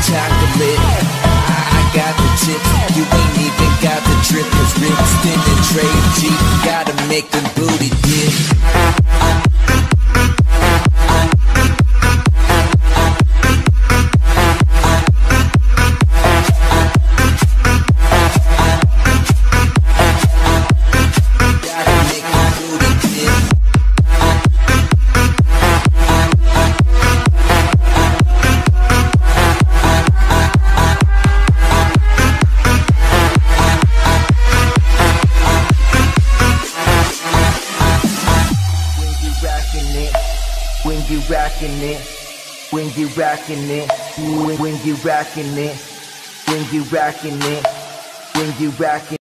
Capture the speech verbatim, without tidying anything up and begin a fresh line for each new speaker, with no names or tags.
chocolate. I, I got the tip, you ain't even got the drip. Cause Rick spinning trade G, gotta make them booty dip. When you rockin' it, when you rockin' it, when you rockin' it, when you rockin' it, when you rockin'